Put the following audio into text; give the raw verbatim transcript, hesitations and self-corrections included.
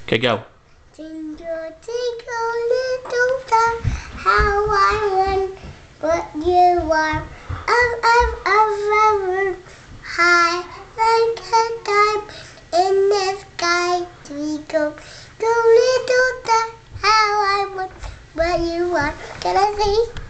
Okay, go. Twinkle, twinkle, little star, how I wonder what you are. Up, up, up, up, high like a diamond in the sky. Twinkle, twinkle, little star, how I wonder what you are. Can I see?